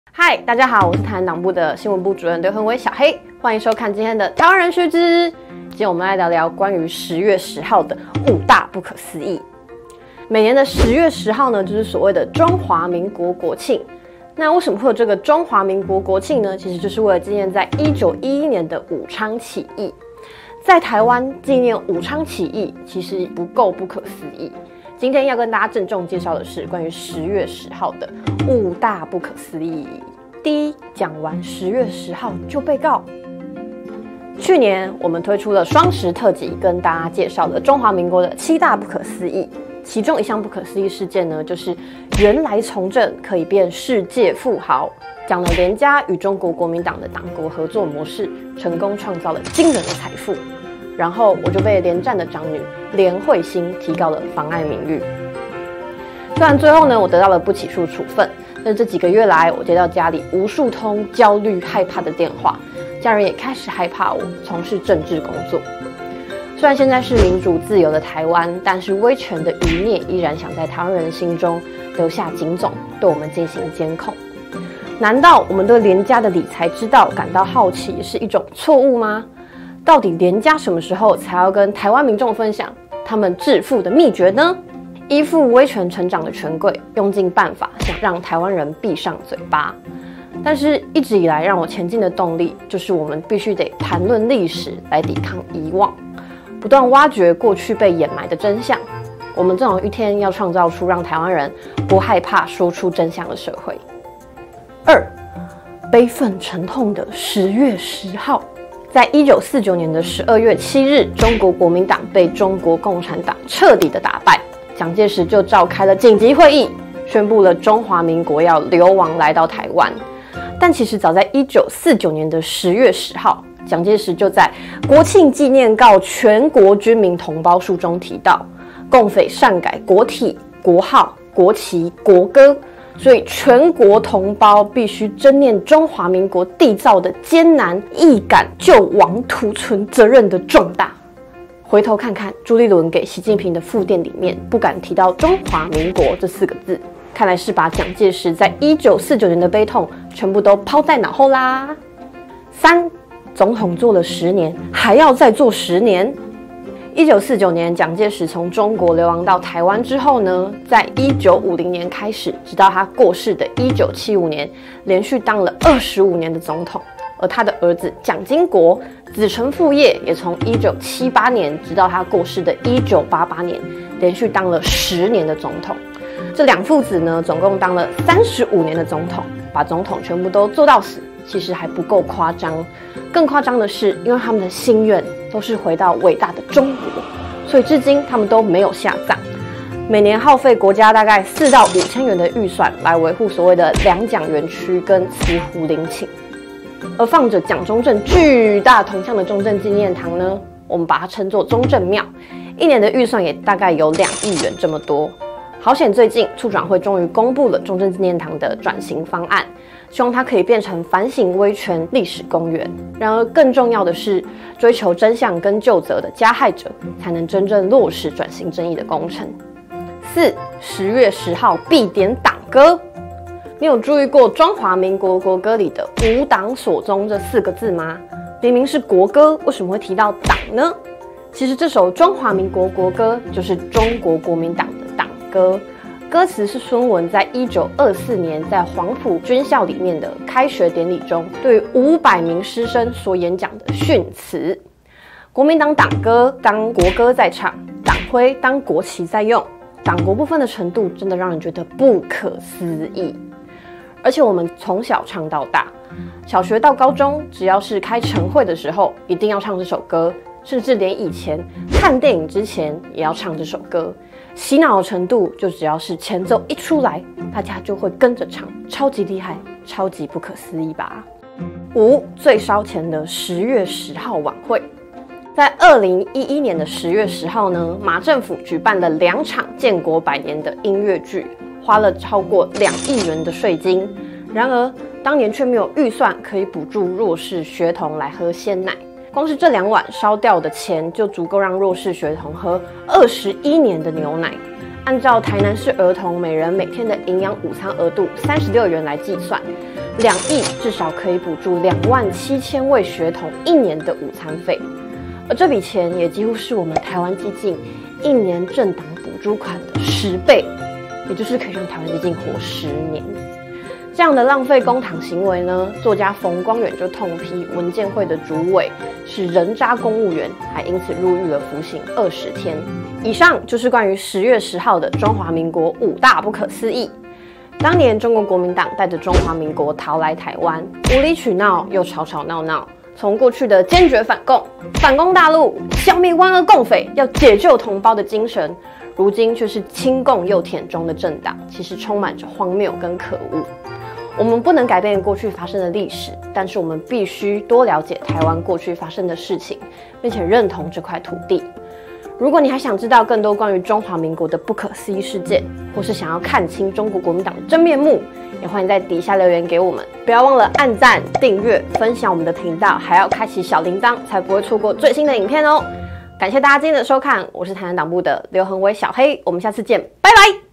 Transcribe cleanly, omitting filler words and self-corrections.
嗨，大家好，我是台南党部的新闻部主任刘恒伟小黑，欢迎收看今天的台湾人须知。今天我们来聊聊关于10月10号的5大不可思议。每年的10月10号呢，就是所谓的中华民国国庆。那为什么会有这个中华民国国庆呢？其实就是为了纪念在1911年的武昌起义。在台湾纪念武昌起义，其实不够不可思议。今天要跟大家郑重介绍的是关于10月10号的5大不可思议。第一，讲完10月10号就被告。去年我们推出了双10特辑，跟大家介绍了中华民国的7大不可思议。其中一项不可思议事件呢，就是原来从政可以变世界富豪，讲了连家与中国国民党的党国合作模式，成功创造了惊人的财富。然后我就被连战的长女连惠欣提告了妨碍名誉。虽然最后呢，我得到了不起诉处分，但这几个月来，我接到家里无数通焦虑害怕的电话，家人也开始害怕我从事政治工作。虽然现在是民主自由的台湾，但是威权的余孽依然想在台湾人的心中留下警总，对我们进行监控。难道我们对连家的理财之道感到好奇是一种错误吗？到底连家什么时候才要跟台湾民众分享他们致富的秘诀呢？依附威权成长的权贵，用尽办法想让台湾人闭上嘴巴。但是一直以来让我前进的动力，就是我们必须得谈论历史来抵抗遗忘，不断挖掘过去被掩埋的真相。我们总有一天要创造出让台湾人不害怕说出真相的社会。2. 悲愤沉痛的10月10号。在1949年的12月7日，中国国民党被中国共产党彻底的打败，蒋介石就召开了紧急会议，宣布了中华民国要流亡来到台湾。但其实早在1949年的10月10号，蒋介石就在国庆纪念告全国军民同胞书中提到，共匪擅改国体、国号、国旗、国歌，所以全国同胞必须真念中华民国缔造的艰难，亦感救亡图存责任的重大。回头看看朱立伦给习近平的复电里面，不敢提到中华民国这4个字，看来是把蒋介石在1949年的悲痛全部都抛在脑后啦。3. 总统做了10年，还要再做10年。1949年，蒋介石从中国流亡到台湾之后呢，在1950年开始，直到他过世的1975年，连续当了25年的总统。而他的儿子蒋经国子承父业，也从1978年直到他过世的1988年，连续当了10年的总统。这2父子呢，总共当了35年的总统，把总统全部都做到死，其实还不够夸张。更夸张的是，因为他们的心愿都是回到伟大的中国，所以至今他们都没有下葬。每年耗费国家大概4到5千元的预算来维护所谓的2蒋园区跟慈湖陵寝。而放着蒋中正巨大铜像的中正纪念堂呢，我们把它称作中正庙，一年的预算也大概有2亿元这么多。好险最近促转会终于公布了中正纪念堂的转型方案，希望它可以变成反省威权历史公园。然而更重要的是，追求真相跟究责的加害者，才能真正落实转型正义的工程。4. 10月10号必点党歌。你有注意过中华民国国歌里的无党所宗这4个字吗？明明是国歌，为什么会提到党呢？其实这首中华民国国歌就是中国国民党的党歌，歌词是孙文在1924年在黄埔军校里面的开学典礼中对500名师生所演讲的训词。国民党党歌当国歌在唱，党徽当国旗在用，党国不分的程度真的让人觉得不可思议。而且我们从小唱到大，小学到高中，只要是开晨会的时候，一定要唱这首歌，甚至连以前看电影之前也要唱这首歌。洗脑的程度，就只要是前奏一出来，大家就会跟着唱，超级厉害，超级不可思议吧。5. 最烧钱的10月10号晚会。在2011年的10月10号呢，马政府举办了2场建国100年的音乐剧，花了超过2亿元的税金。然而当年却没有预算可以补助弱势学童来喝鲜奶，光是这2碗烧掉的钱就足够让弱势学童喝21年的牛奶。按照台南市儿童每人每天的营养午餐额度36元来计算， 2亿至少可以补助27000位学童1年的午餐费，而这笔钱也几乎是我们台湾基进1年政党补助款的10倍，也就是可以让台湾基进活10年。这样的浪费公帑行为呢，作家冯光远就痛批文建会的主委是人渣公务员，还因此入狱了，服刑20天。以上就是关于10月10号的中华民国5大不可思议。当年中国国民党带着中华民国逃来台湾，无理取闹又吵吵闹闹，从过去的坚决反共、反攻大陆、消灭湾俄共匪、要解救同胞的精神，如今却是亲共又舔中的政党，其实充满着荒谬跟可恶。我们不能改变过去发生的历史，但是我们必须多了解台湾过去发生的事情，并且认同这块土地。如果你还想知道更多关于中华民国的不可思议事件，或是想要看清中国国民党的真面目，也欢迎在底下留言给我们。不要忘了按赞、订阅、分享我们的频道，还要开启小铃铛，才不会错过最新的影片哦。感谢大家今天的收看，我是台南党部的刘恒威小黑，我们下次见，拜拜。